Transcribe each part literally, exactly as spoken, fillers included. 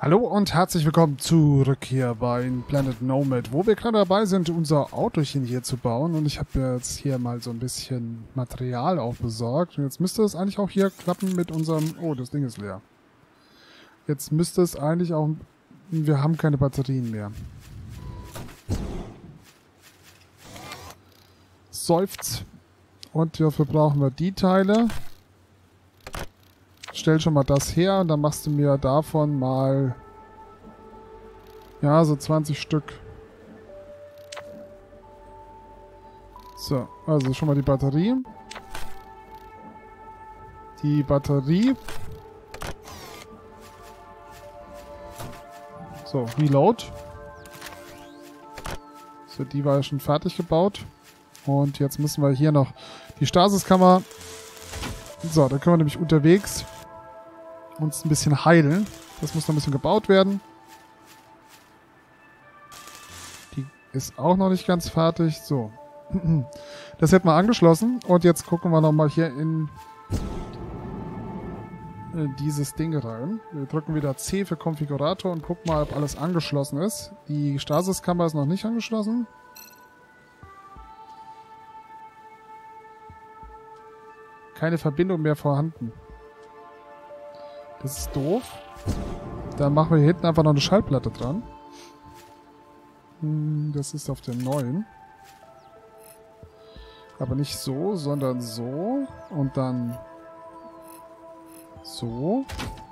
Hallo und herzlich willkommen zurück hier bei Planet Nomad, wo wir gerade dabei sind, unser Autochen hier zu bauen. Und ich habe jetzt hier mal so ein bisschen Material auch besorgt. Und jetzt müsste es eigentlich auch hier klappen mit unserem... Oh, das Ding ist leer. Jetzt müsste es eigentlich auch... Wir haben keine Batterien mehr. Seufzt. Und dafür brauchen wir die Teile. Stell schon mal das her und dann machst du mir davon mal, ja, so zwanzig Stück. So, also schon mal die Batterie. Die Batterie. So, Reload. So, die war ja schon fertig gebaut. Und jetzt müssen wir hier noch die Stasiskammer. So, da können wir nämlich unterwegs uns ein bisschen heilen. Das muss noch ein bisschen gebaut werden. Die ist auch noch nicht ganz fertig. So. Das hätten wir angeschlossen. Und jetzt gucken wir nochmal hier in, in dieses Ding rein. Wir drücken wieder C für Konfigurator und gucken mal, ob alles angeschlossen ist. Die Stasiskammer ist noch nicht angeschlossen. Keine Verbindung mehr vorhanden. Das ist doof. Dann machen wir hier hinten einfach noch eine Schallplatte dran. Das ist auf der neuen. Aber nicht so, sondern so. Und dann so.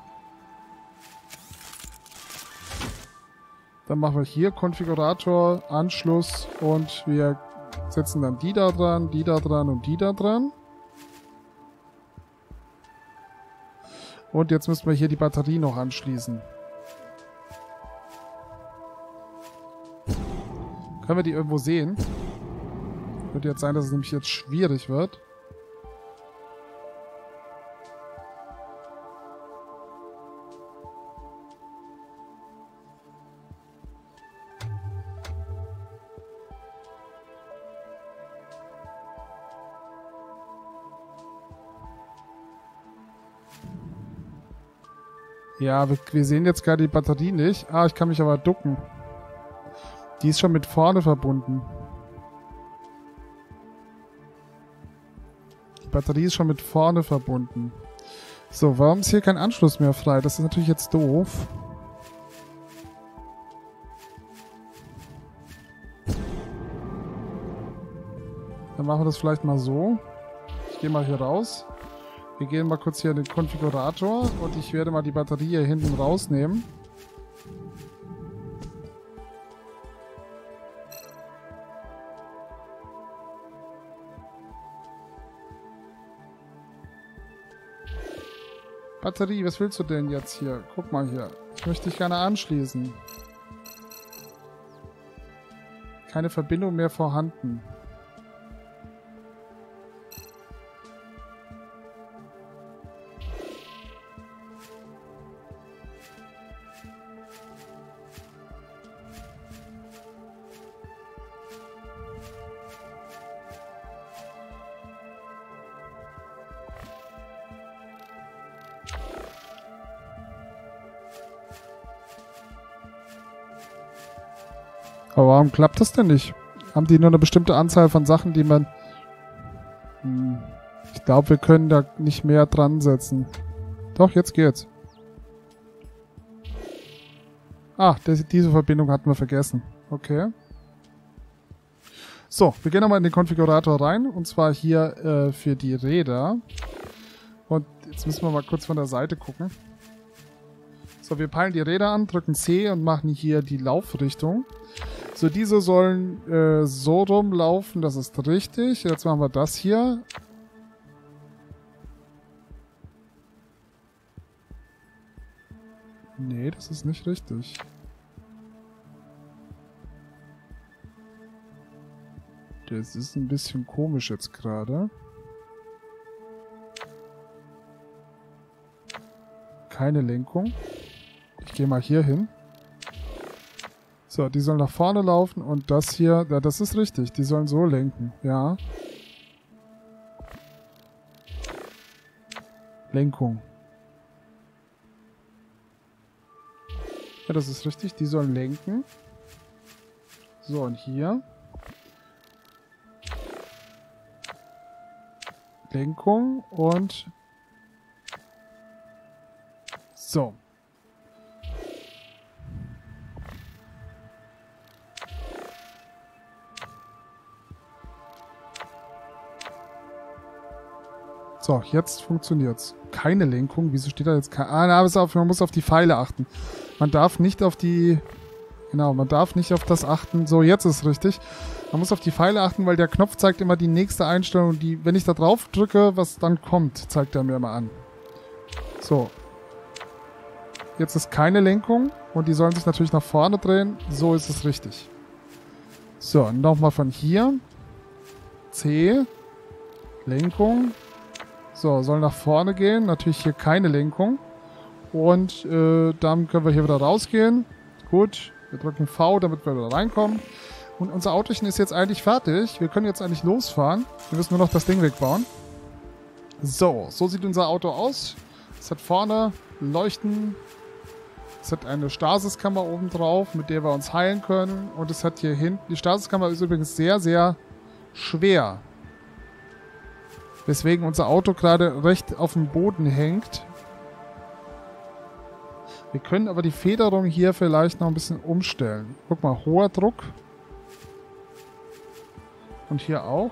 Dann machen wir hier Konfigurator, Anschluss und wir setzen dann die da dran, die da dran und die da dran. Und jetzt müssen wir hier die Batterie noch anschließen. Können wir die irgendwo sehen? Könnte jetzt sein, dass es nämlich jetzt schwierig wird. Ja, wir, wir sehen jetzt gerade die Batterie nicht. Ah, ich kann mich aber ducken. Die ist schon mit vorne verbunden. Die Batterie ist schon mit vorne verbunden. So, warum ist hier kein Anschluss mehr frei? Das ist natürlich jetzt doof. Dann machen wir das vielleicht mal so. Ich gehe mal hier raus. Wir gehen mal kurz hier in den Konfigurator und ich werde mal die Batterie hier hinten rausnehmen. Batterie, was willst du denn jetzt hier? Guck mal hier. Ich möchte dich gerne anschließen. Keine Verbindung mehr vorhanden. Aber warum klappt das denn nicht? Haben die nur eine bestimmte Anzahl von Sachen, die man... Hm, ich glaube, wir können da nicht mehr dran setzen. Doch, jetzt geht's. Ah, das, diese Verbindung hatten wir vergessen. Okay. So, wir gehen nochmal in den Konfigurator rein. Und zwar hier äh, für die Räder. Und jetzt müssen wir mal kurz von der Seite gucken. So, wir peilen die Räder an, drücken C und machen hier die Laufrichtung. So, diese sollen äh, so rumlaufen, das ist richtig. Jetzt machen wir das hier. Nee, das ist nicht richtig. Das ist ein bisschen komisch jetzt gerade. Keine Lenkung. Ich gehe mal hier hin. So, die sollen nach vorne laufen und das hier, ja, das ist richtig, die sollen so lenken, ja. Lenkung. Ja, das ist richtig. Die sollen lenken. So, und hier. Lenkung und... So. So, jetzt funktioniert's. Keine Lenkung. Wieso steht da jetzt kein... Ah, na, pass auf, man muss auf die Pfeile achten. Man darf nicht auf die... Genau, man darf nicht auf das achten. So, jetzt ist es richtig. Man muss auf die Pfeile achten, weil der Knopf zeigt immer die nächste Einstellung. Die, wenn ich da drauf drücke, was dann kommt, zeigt er mir mal an. So. Jetzt ist keine Lenkung und die sollen sich natürlich nach vorne drehen. So ist es richtig. So, nochmal von hier. C. Lenkung. So, soll nach vorne gehen. Natürlich hier keine Lenkung. Und äh, dann können wir hier wieder rausgehen. Gut, wir drücken V, damit wir wieder reinkommen. Und unser Autochen ist jetzt eigentlich fertig. Wir können jetzt eigentlich losfahren. Wir müssen nur noch das Ding wegbauen. So, so sieht unser Auto aus. Es hat vorne Leuchten. Es hat eine Stasiskammer oben drauf, mit der wir uns heilen können. Und es hat hier hinten... Die Stasiskammer ist übrigens sehr, sehr schwer. Weswegen unser Auto gerade recht auf dem Boden hängt. Wir können aber die Federung hier vielleicht noch ein bisschen umstellen. Guck mal, hoher Druck. Und hier auch.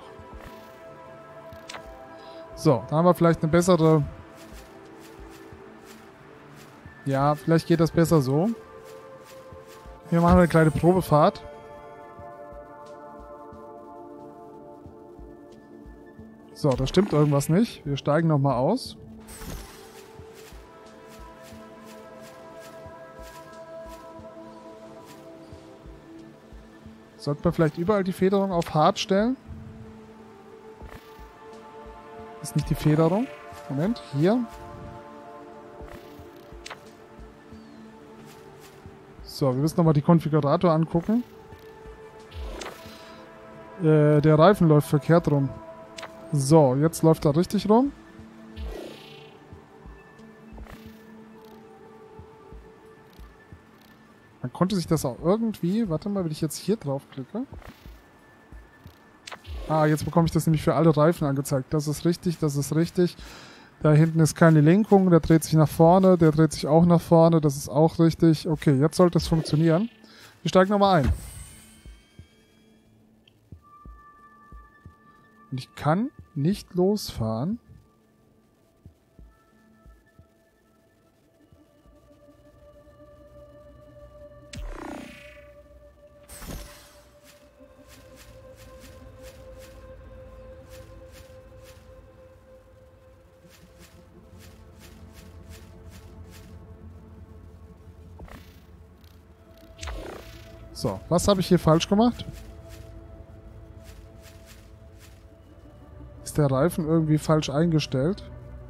So, da haben wir vielleicht eine bessere... Ja, vielleicht geht das besser so. Wir machen eine kleine Probefahrt. So, da stimmt irgendwas nicht. Wir steigen nochmal aus. Sollten wir vielleicht überall die Federung auf hart stellen? Ist nicht die Federung. Moment, hier. So, wir müssen nochmal die Konfigurator angucken. Äh, der Reifen läuft verkehrt rum. So, jetzt läuft er richtig rum. Man konnte sich das auch irgendwie... Warte mal, wenn ich jetzt hier drauf klicke. Ah, jetzt bekomme ich das nämlich für alle Reifen angezeigt. Das ist richtig, das ist richtig. Da hinten ist keine Lenkung, der dreht sich nach vorne, der dreht sich auch nach vorne, das ist auch richtig. Okay, jetzt sollte es funktionieren. Wir steigen nochmal ein. Und ich kann nicht losfahren. So, was habe ich hier falsch gemacht? Ist der Reifen irgendwie falsch eingestellt?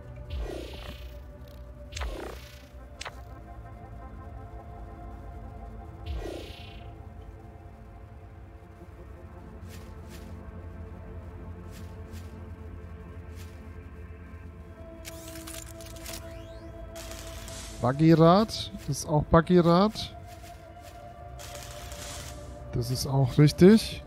Buggyrad, das ist auch Buggyrad. Das ist auch richtig.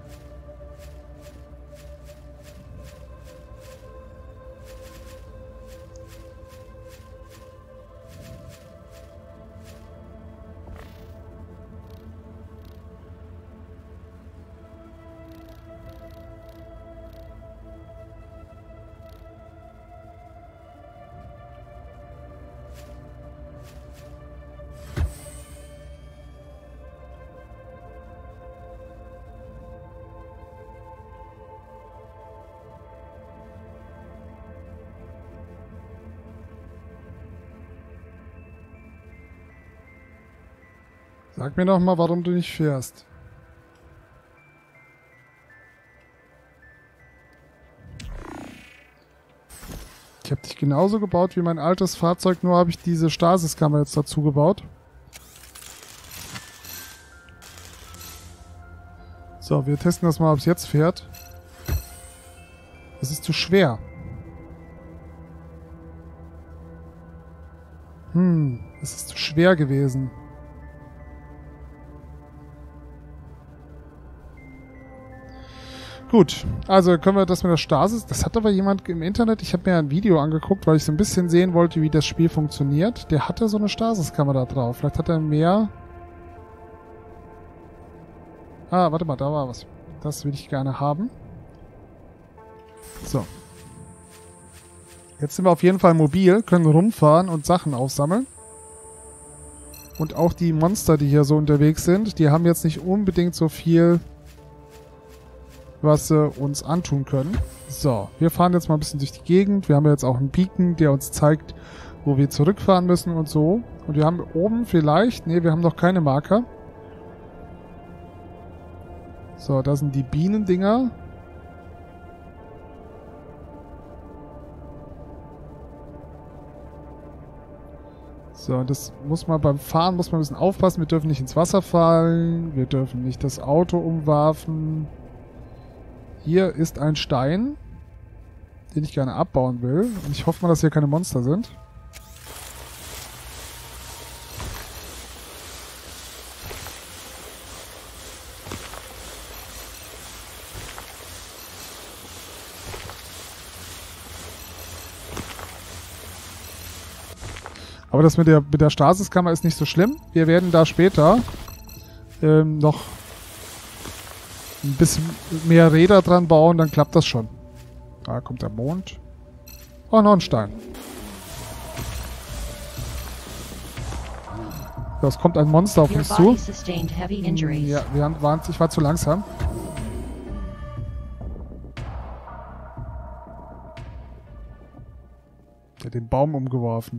Sag mir doch mal, warum du nicht fährst. Ich habe dich genauso gebaut wie mein altes Fahrzeug, nur habe ich diese Stasiskammer jetzt dazu gebaut. So, wir testen das mal, ob es jetzt fährt. Es ist zu schwer. Hm, es ist zu schwer gewesen. Gut, also können wir das mit der Stasis... Das hat aber jemand im Internet... Ich habe mir ein Video angeguckt, weil ich so ein bisschen sehen wollte, wie das Spiel funktioniert. Der hatte so eine Stasiskamera drauf. Vielleicht hat er mehr... Ah, warte mal, da war was. Das will ich gerne haben. So. Jetzt sind wir auf jeden Fall mobil, können rumfahren und Sachen aufsammeln. Und auch die Monster, die hier so unterwegs sind, die haben jetzt nicht unbedingt so viel, was sie uns antun können. So, wir fahren jetzt mal ein bisschen durch die Gegend. Wir haben jetzt auch einen Beacon, der uns zeigt, wo wir zurückfahren müssen und so. Und wir haben oben vielleicht... Ne, wir haben noch keine Marker. So, da sind die Bienendinger. So, das muss man beim Fahren, muss man ein bisschen aufpassen. Wir dürfen nicht ins Wasser fallen. Wir dürfen nicht das Auto umwerfen. Hier ist ein Stein, den ich gerne abbauen will. Und ich hoffe mal, dass hier keine Monster sind. Aber das mit der, mit der Stasiskammer ist nicht so schlimm. Wir werden da später ähm, noch ein bisschen mehr Räder dran bauen, dann klappt das schon. Da kommt der Mond. Oh, noch ein Stein. So, es kommt ein Monster auf uns zu. Ja, wir waren, ich war zu langsam. Der hat den Baum umgeworfen.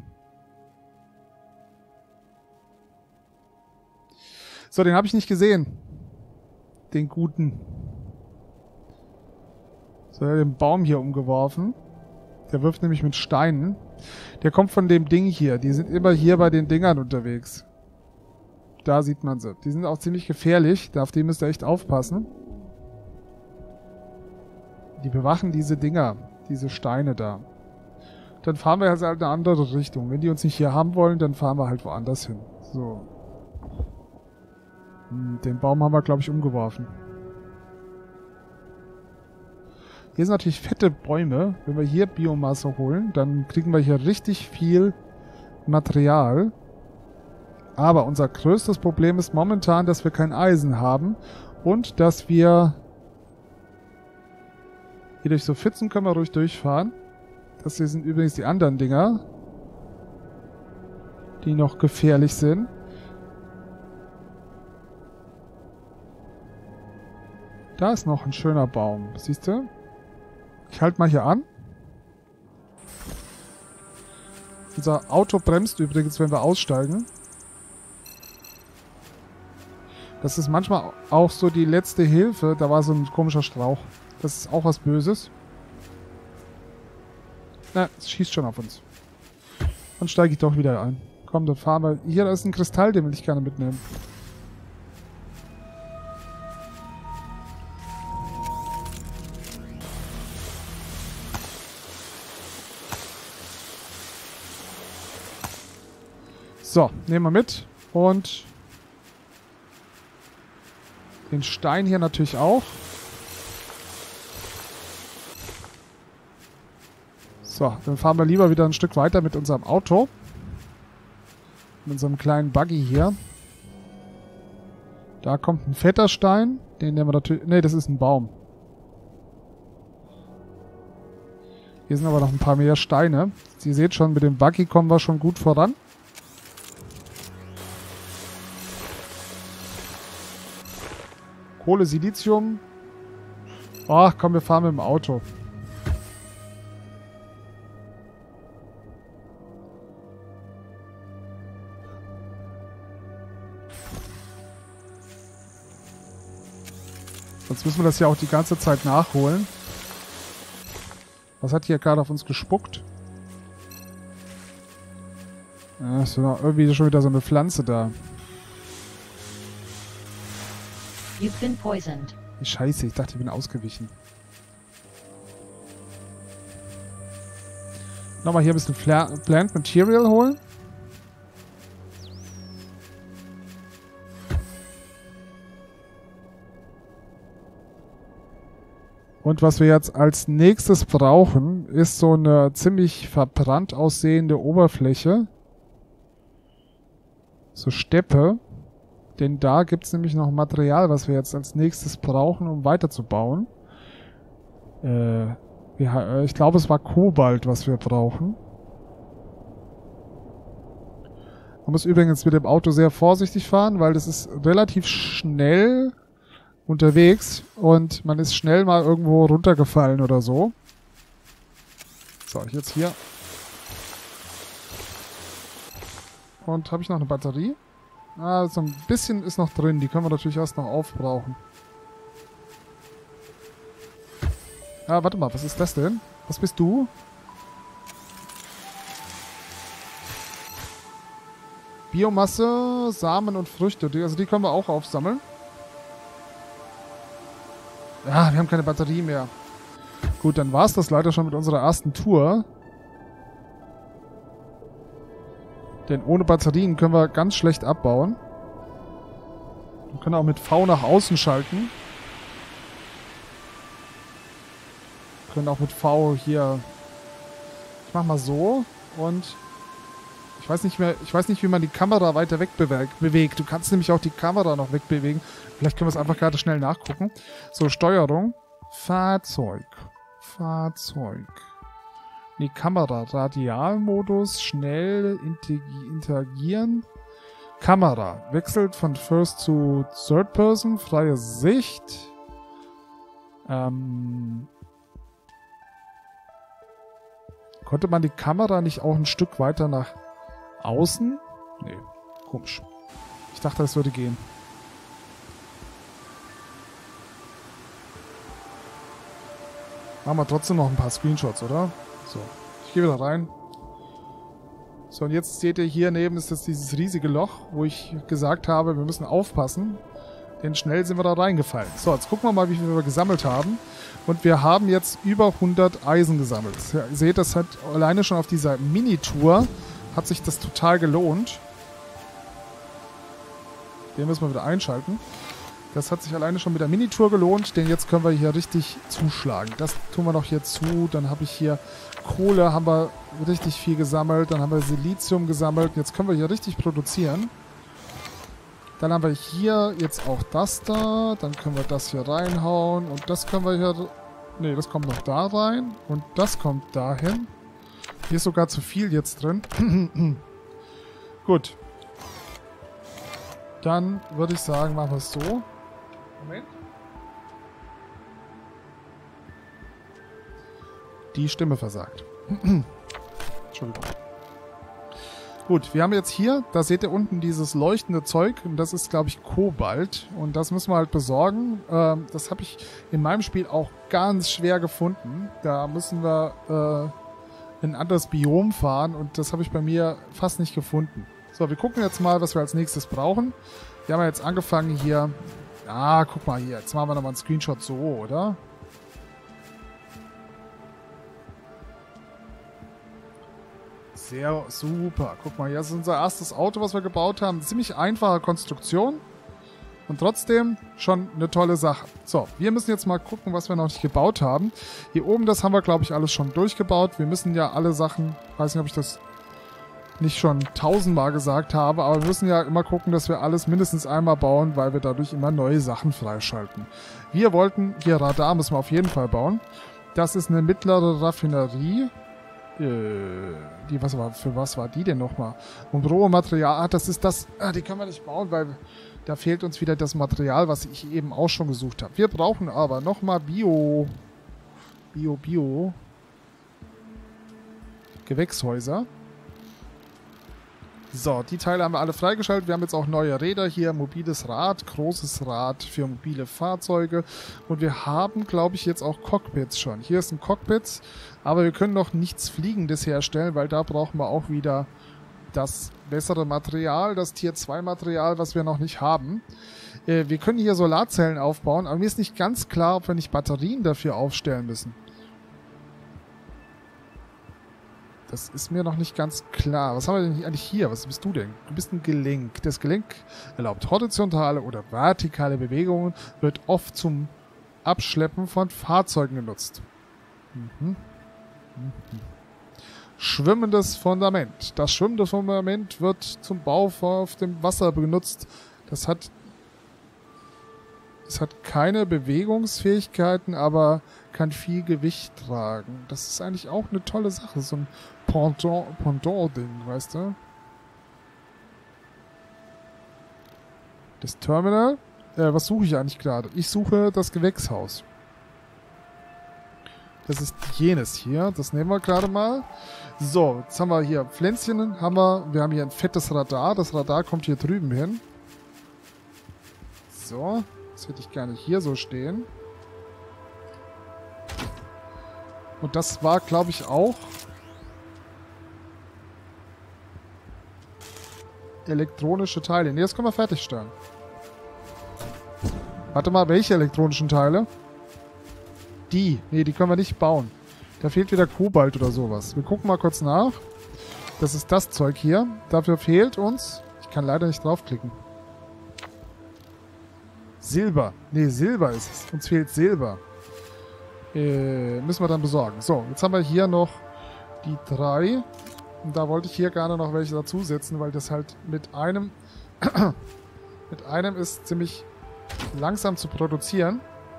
So, den habe ich nicht gesehen. Den guten. So, er hat den Baum hier umgeworfen. Der wirft nämlich mit Steinen. Der kommt von dem Ding hier. Die sind immer hier bei den Dingern unterwegs. Da sieht man sie. Die sind auch ziemlich gefährlich. Auf die müsst ihr echt aufpassen. Die bewachen diese Dinger. Diese Steine da. Dann fahren wir jetzt halt in eine andere Richtung. Wenn die uns nicht hier haben wollen, dann fahren wir halt woanders hin. So. Den Baum haben wir, glaube ich, umgeworfen. Hier sind natürlich fette Bäume. Wenn wir hier Biomasse holen, dann kriegen wir hier richtig viel Material. Aber unser größtes Problem ist momentan, dass wir kein Eisen haben und dass wir... Hier durch so Pfützen können wir ruhig durchfahren. Das hier sind übrigens die anderen Dinger, die noch gefährlich sind. Da ist noch ein schöner Baum. Siehst du? Ich halte mal hier an. Unser Auto bremst übrigens, wenn wir aussteigen. Das ist manchmal auch so die letzte Hilfe. Da war so ein komischer Strauch. Das ist auch was Böses. Na, es schießt schon auf uns. Dann steige ich doch wieder ein. Komm, dann fahren wir. Hier ist ein Kristall, den will ich gerne mitnehmen. So, nehmen wir mit. Und den Stein hier natürlich auch. So, dann fahren wir lieber wieder ein Stück weiter mit unserem Auto. Mit unserem kleinen Buggy hier. Da kommt ein fetter Stein. Den nehmen wir natürlich... Ne, das ist ein Baum. Hier sind aber noch ein paar mehr Steine. Ihr seht schon, mit dem Buggy kommen wir schon gut voran. Kohle, Silizium. Ach komm, wir fahren mit dem Auto. Sonst müssen wir das ja auch die ganze Zeit nachholen. Was hat hier gerade auf uns gespuckt? Ja, ist ja irgendwie schon wieder so eine Pflanze da. You've been poisoned. Scheiße, ich dachte, ich bin ausgewichen. Nochmal hier ein bisschen Fla Plant Material holen. Und was wir jetzt als nächstes brauchen, ist so eine ziemlich verbrannt aussehende Oberfläche. So Steppe. Denn da gibt es nämlich noch Material, was wir jetzt als nächstes brauchen, um weiterzubauen. Äh, ja, ich glaube, es war Kobalt, was wir brauchen. Man muss übrigens mit dem Auto sehr vorsichtig fahren, weil das ist relativ schnell unterwegs und man ist schnell mal irgendwo runtergefallen oder so. So, jetzt hier. Und habe ich noch eine Batterie? Ah, so ein bisschen ist noch drin. Die können wir natürlich erst noch aufbrauchen. Ah, warte mal, was ist das denn? Was bist du? Biomasse, Samen und Früchte. Die, also die können wir auch aufsammeln. Ja, wir haben keine Batterie mehr. Gut, dann war es das leider schon mit unserer ersten Tour. Denn ohne Batterien können wir ganz schlecht abbauen. Wir können auch mit V nach außen schalten. Wir können auch mit V hier... Ich mach mal so und... Ich weiß nicht mehr, ich weiß nicht, wie man die Kamera weiter wegbewegt. Du kannst nämlich auch die Kamera noch wegbewegen. Vielleicht können wir es einfach gerade schnell nachgucken. So, Steuerung. Fahrzeug. Fahrzeug. Die Kamera. Radialmodus. Schnell interagieren. Kamera. Wechselt von First zu Third Person. Freie Sicht. Ähm... Konnte man die Kamera nicht auch ein Stück weiter nach außen? Nee, komisch. Ich dachte, das würde gehen. Machen wir trotzdem noch ein paar Screenshots, oder? So, ich gehe wieder rein. So, und jetzt seht ihr hier neben ist jetzt dieses riesige Loch, wo ich gesagt habe, wir müssen aufpassen. Denn schnell sind wir da reingefallen. So, jetzt gucken wir mal, wie viel wir gesammelt haben. Und wir haben jetzt über hundert Eisen gesammelt. Ja, ihr seht, das hat alleine schon auf dieser Mini-Tour hat sich das total gelohnt. Den müssen wir wieder einschalten. Das hat sich alleine schon mit der Minitour gelohnt, denn jetzt können wir hier richtig zuschlagen. Das tun wir noch hier zu. Dann habe ich hier Kohle, haben wir richtig viel gesammelt. Dann haben wir Silizium gesammelt. Jetzt können wir hier richtig produzieren. Dann haben wir hier jetzt auch das da. Dann können wir das hier reinhauen. Und das können wir hier... Ne, das kommt noch da rein. Und das kommt dahin. Hier ist sogar zu viel jetzt drin. Gut. Dann würde ich sagen, machen wir es so. Moment. Die Stimme versagt. Entschuldigung. Gut, wir haben jetzt hier, da seht ihr unten dieses leuchtende Zeug. Und das ist, glaube ich, Kobalt. Und das müssen wir halt besorgen. Ähm, das habe ich in meinem Spiel auch ganz schwer gefunden. Da müssen wir... Äh, ein anderes Biom fahren und das habe ich bei mir fast nicht gefunden. So, wir gucken jetzt mal, was wir als nächstes brauchen. Wir haben ja jetzt angefangen hier... Ah, guck mal hier. Jetzt machen wir nochmal einen Screenshot so, oder? Sehr super. Guck mal, hier ist unser erstes Auto, was wir gebaut haben. Ziemlich einfache Konstruktion. Und trotzdem schon eine tolle Sache. So, wir müssen jetzt mal gucken, was wir noch nicht gebaut haben. Hier oben, das haben wir, glaube ich, alles schon durchgebaut. Wir müssen ja alle Sachen, weiß nicht, ob ich das nicht schon tausendmal gesagt habe, aber wir müssen ja immer gucken, dass wir alles mindestens einmal bauen, weil wir dadurch immer neue Sachen freischalten. Wir wollten, hier Radar müssen wir auf jeden Fall bauen. Das ist eine mittlere Raffinerie. Äh, die, was war, für was war die denn nochmal? Und Rohmaterial, ah, das ist das, ah, die können wir nicht bauen, weil... Da fehlt uns wieder das Material, was ich eben auch schon gesucht habe. Wir brauchen aber nochmal Bio... Bio, Bio... Gewächshäuser. So, die Teile haben wir alle freigeschaltet. Wir haben jetzt auch neue Räder hier. Mobiles Rad, großes Rad für mobile Fahrzeuge. Und wir haben, glaube ich, jetzt auch Cockpits schon. Hier ist ein Cockpit, aber wir können noch nichts Fliegendes herstellen, weil da brauchen wir auch wieder... das bessere Material, das Tier zwei Material, was wir noch nicht haben. Äh, wir können hier Solarzellen aufbauen, aber mir ist nicht ganz klar, ob wir nicht Batterien dafür aufstellen müssen. Das ist mir noch nicht ganz klar. Was haben wir denn eigentlich hier? Was bist du denn? Du bist ein Gelenk. Das Gelenk erlaubt horizontale oder vertikale Bewegungen, wird oft zum Abschleppen von Fahrzeugen genutzt. Mhm. Mhm. Schwimmendes Fundament. Das schwimmende Fundament wird zum Bau auf dem Wasser benutzt. Das hat, es hat keine Bewegungsfähigkeiten, aber kann viel Gewicht tragen. Das ist eigentlich auch eine tolle Sache. So ein Pendant, Pendant-Ding, weißt du? Das Terminal. Äh, was suche ich eigentlich gerade? Ich suche das Gewächshaus. Das ist jenes hier. Das nehmen wir gerade mal. So, jetzt haben wir hier Pflänzchen. Haben wir, wir haben hier ein fettes Radar. Das Radar kommt hier drüben hin. So, das hätte ich gerne hier so stehen. Und das war, glaube ich, auch elektronische Teile. Ne, das können wir fertigstellen. Warte mal, welche elektronischen Teile? Die. Ne, die können wir nicht bauen. Da fehlt wieder Kobalt oder sowas. Wir gucken mal kurz nach. Das ist das Zeug hier. Dafür fehlt uns... Ich kann leider nicht draufklicken. Silber. Ne, Silber ist es. Uns fehlt Silber. Äh, müssen wir dann besorgen. So, jetzt haben wir hier noch die drei. Und da wollte ich hier gerne noch welche dazusetzen, weil das halt mit einem... mit einem ist ziemlich langsam zu produzieren.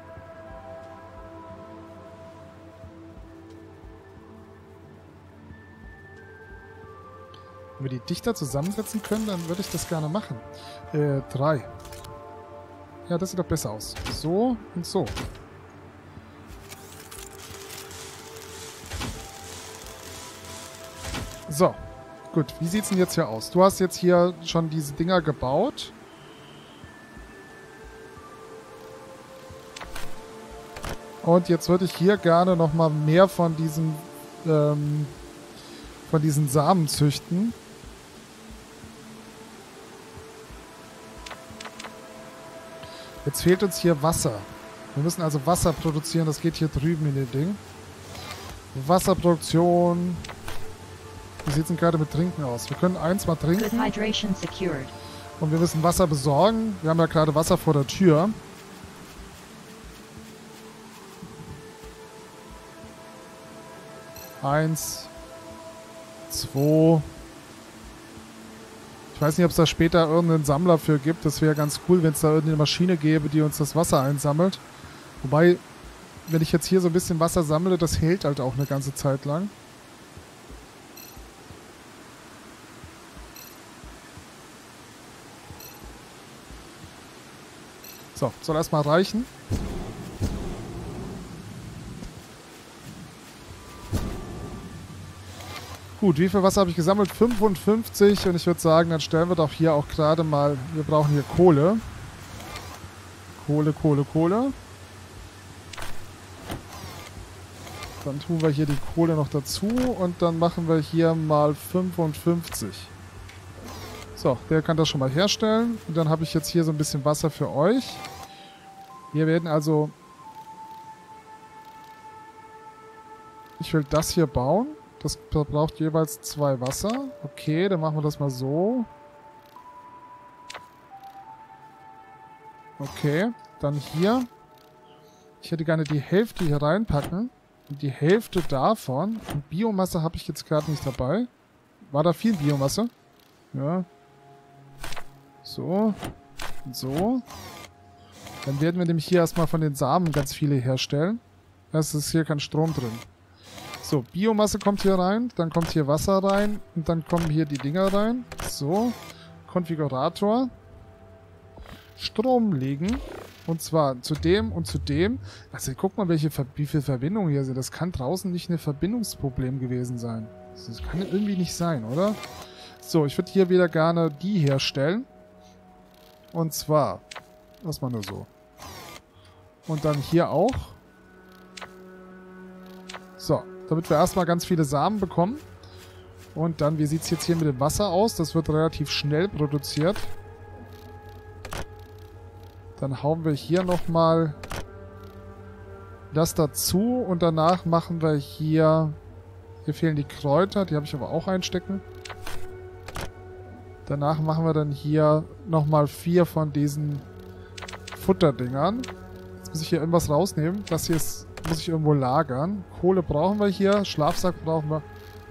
Wenn wir die dichter zusammensetzen können, dann würde ich das gerne machen. Äh, drei. Ja, das sieht doch besser aus. So und so. So. Gut, wie sieht's denn jetzt hier aus? Du hast jetzt hier schon diese Dinger gebaut. Und jetzt würde ich hier gerne nochmal mehr von diesen, ähm, von diesen Samen züchten. Jetzt fehlt uns hier Wasser. Wir müssen also Wasser produzieren. Das geht hier drüben in dem Ding. Wasserproduktion. Wie sieht es denn gerade mit Trinken aus? Wir können eins mal trinken. Und wir müssen Wasser besorgen. Wir haben ja gerade Wasser vor der Tür. Eins. Zwei. Ich weiß nicht, ob es da später irgendeinen Sammler für gibt. Das wäre ganz cool, wenn es da irgendeine Maschine gäbe, die uns das Wasser einsammelt. Wobei, wenn ich jetzt hier so ein bisschen Wasser sammle, das hält halt auch eine ganze Zeit lang. So, soll erstmal reichen. Gut, wie viel Wasser habe ich gesammelt? fünfundfünfzig. Und ich würde sagen, dann stellen wir doch hier auch gerade mal... Wir brauchen hier Kohle. Kohle, Kohle, Kohle. Dann tun wir hier die Kohle noch dazu. Und dann machen wir hier mal fünfundfünfzig. So, der kann das schon mal herstellen. Und dann habe ich jetzt hier so ein bisschen Wasser für euch. Wir werden also... Ich will das hier bauen. Das braucht jeweils zwei Wasser. Okay, dann machen wir das mal so. Okay, dann hier. Ich hätte gerne die Hälfte hier reinpacken. Und die Hälfte davon. Und Biomasse habe ich jetzt gerade nicht dabei. War da viel Biomasse? Ja. So. Und so. Dann werden wir nämlich hier erstmal von den Samen ganz viele herstellen. Es ist hier kein Strom drin. So, Biomasse kommt hier rein, dann kommt hier Wasser rein und dann kommen hier die Dinger rein. So, Konfigurator. Strom legen. Und zwar zu dem und zu dem. Also guck mal, welche Ver wie viele Verbindungen hier sind. Das kann draußen nicht ein Verbindungsproblem gewesen sein. Das kann irgendwie nicht sein, oder? So, ich würde hier wieder gerne die herstellen. Und zwar, lass mal nur so. Und dann hier auch. So. Damit wir erstmal ganz viele Samen bekommen. Und dann, wie sieht es jetzt hier mit dem Wasser aus? Das wird relativ schnell produziert. Dann hauen wir hier nochmal das dazu. Und danach machen wir hier... Hier fehlen die Kräuter, die habe ich aber auch einstecken. Danach machen wir dann hier nochmal vier von diesen Futterdingern. Jetzt muss ich hier irgendwas rausnehmen. Das hier ist, muss ich irgendwo lagern. Kohle brauchen wir hier. Schlafsack brauchen wir.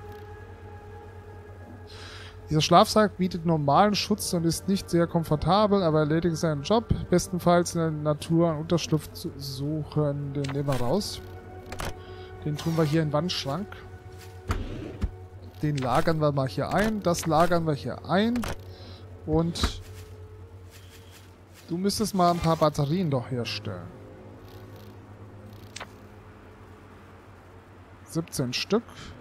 Dieser Schlafsack bietet normalen Schutz und ist nicht sehr komfortabel, aber erledigt seinen Job. Bestenfalls in der Natur einen Unterschlupf zu suchen. Den nehmen wir raus. Den tun wir hier in den Wandschrank. Den lagern wir mal hier ein. Das lagern wir hier ein. Und du müsstest mal ein paar Batterien doch herstellen. siebzehn Stück.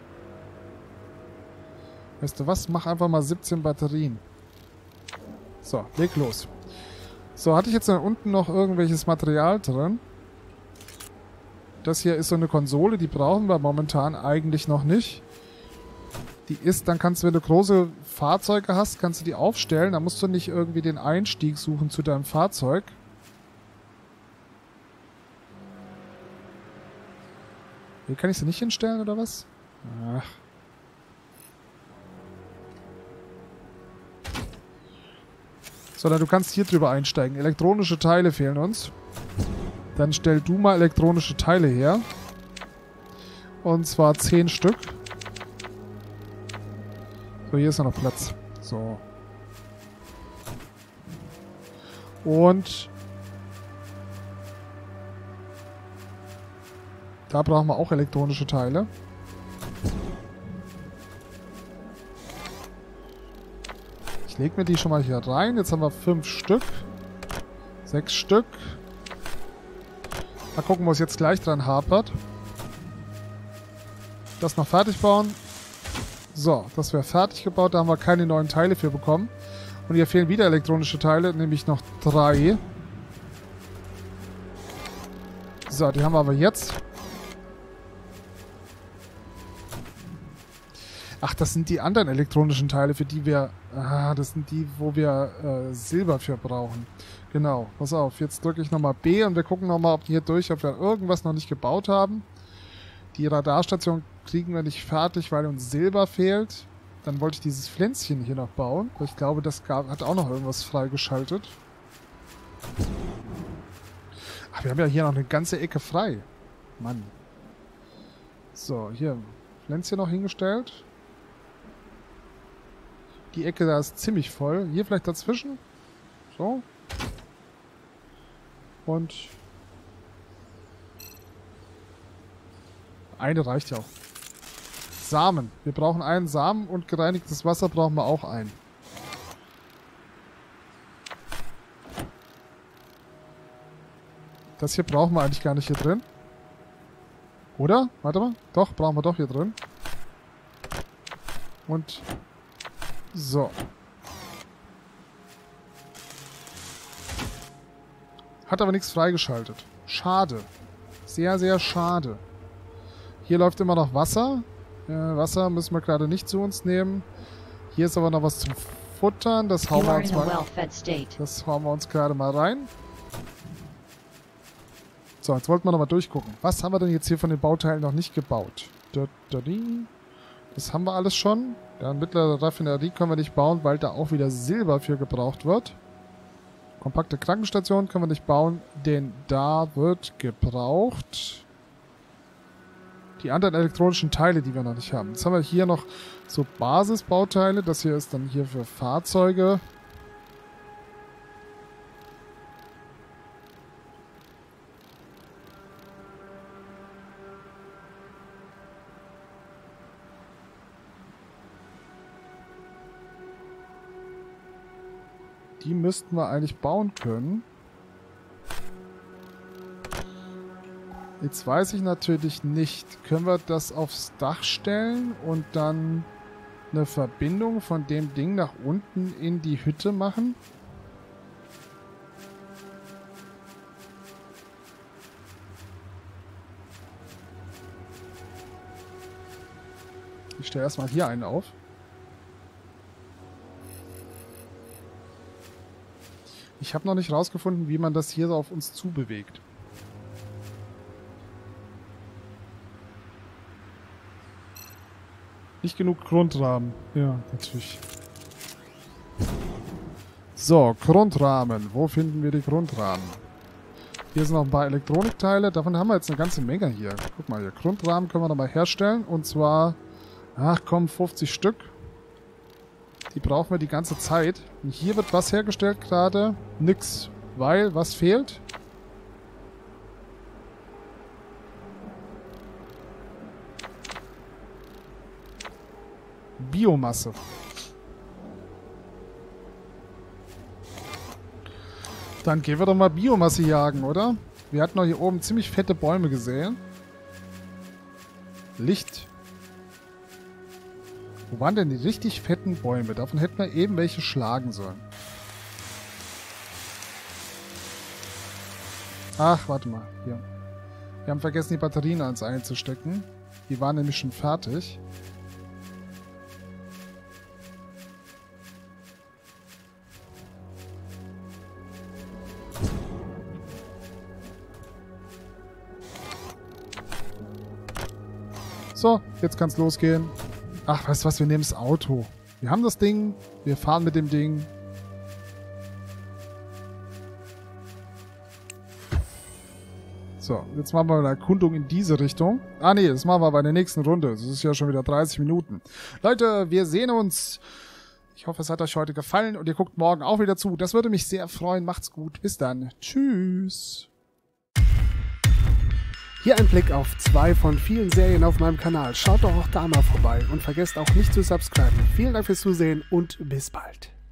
Weißt du was? Mach einfach mal siebzehn Batterien. So, leg los. So, hatte ich jetzt da unten noch irgendwelches Material drin? Das hier ist so eine Konsole, die brauchen wir momentan eigentlich noch nicht. Die ist, dann kannst du, wenn du große Fahrzeuge hast, kannst du die aufstellen. Da musst du nicht irgendwie den Einstieg suchen zu deinem Fahrzeug. Hier kann ich sie nicht hinstellen, oder was? Ach. Sondern du kannst hier drüber einsteigen. Elektronische Teile fehlen uns. Dann stell du mal elektronische Teile her. Und zwar zehn Stück. So, hier ist ja noch Platz. So. Und da brauchen wir auch elektronische Teile. Ich lege mir die schon mal hier rein. Jetzt haben wir fünf Stück. Sechs Stück. Mal gucken, wo es jetzt gleich dran hapert. Das noch fertig bauen. So, das wäre fertig gebaut. Da haben wir keine neuen Teile für bekommen. Und hier fehlen wieder elektronische Teile, nämlich noch drei. So, die haben wir aber jetzt. Ach, das sind die anderen elektronischen Teile, für die wir... Ah, das sind die, wo wir äh, Silber für brauchen. Genau, pass auf. Jetzt drücke ich nochmal B und wir gucken nochmal, ob hier durch, ob wir irgendwas noch nicht gebaut haben. Die Radarstation kriegen wir nicht fertig, weil uns Silber fehlt. Dann wollte ich dieses Pflänzchen hier noch bauen. Ich glaube, das gab, hat auch noch irgendwas freigeschaltet. Ach, wir haben ja hier noch eine ganze Ecke frei. Mann. So, hier Pflänzchen noch hingestellt. Die Ecke da ist ziemlich voll. Hier vielleicht dazwischen. So. Und eine reicht ja auch. Samen. Wir brauchen einen Samen und gereinigtes Wasser brauchen wir auch einen. Das hier brauchen wir eigentlich gar nicht hier drin. Oder? Warte mal. Doch, brauchen wir doch hier drin. Und so. Hat aber nichts freigeschaltet. Schade. Sehr, sehr schade. Hier läuft immer noch Wasser. Äh, Wasser müssen wir gerade nicht zu uns nehmen. Hier ist aber noch was zum Futtern. Das hauen wir uns mal. Das hauen wir uns gerade mal rein. So, jetzt wollten wir nochmal durchgucken. Was haben wir denn jetzt hier von den Bauteilen noch nicht gebaut? Das haben wir alles schon. Dann mittlere Raffinerie können wir nicht bauen, weil da auch wieder Silber für gebraucht wird. Kompakte Krankenstation können wir nicht bauen, denn da wird gebraucht die anderen elektronischen Teile, die wir noch nicht haben. Jetzt haben wir hier noch so Basisbauteile. Das hier ist dann hier für Fahrzeuge. Die müssten wir eigentlich bauen können. Jetzt weiß ich natürlich nicht, können wir das aufs Dach stellen und dann eine Verbindung von dem Ding nach unten in die Hütte machen? Ich stelle erstmal hier einen auf. Ich habe noch nicht rausgefunden, wie man das hier so auf uns zubewegt. Nicht genug Grundrahmen. Ja, natürlich. So, Grundrahmen. Wo finden wir die Grundrahmen? Hier sind noch ein paar Elektronikteile. Davon haben wir jetzt eine ganze Menge hier. Guck mal hier. Grundrahmen können wir nochmal herstellen. Und zwar, ach komm, fünfzig Stück. Die brauchen wir die ganze Zeit. Und hier wird was hergestellt gerade? Nix. Weil, was fehlt? Biomasse. Dann gehen wir doch mal Biomasse jagen, oder? Wir hatten doch hier oben ziemlich fette Bäume gesehen. Licht. Wo waren denn die richtig fetten Bäume? Davon hätten wir eben welche schlagen sollen. Ach, warte mal. Hier. Wir haben vergessen, die Batterien ans einzustecken. Die waren nämlich schon fertig. So, jetzt kann's losgehen. Ach, weißt du was, wir nehmen das Auto. Wir haben das Ding, wir fahren mit dem Ding. So, jetzt machen wir eine Erkundung in diese Richtung. Ah nee, das machen wir bei der nächsten Runde. Das ist ja schon wieder dreißig Minuten. Leute, wir sehen uns. Ich hoffe, es hat euch heute gefallen und ihr guckt morgen auch wieder zu. Das würde mich sehr freuen. Macht's gut. Bis dann. Tschüss. Hier ein Blick auf zwei von vielen Serien auf meinem Kanal. Schaut doch auch da mal vorbei und vergesst auch nicht zu subscriben. Vielen Dank fürs Zusehen und bis bald.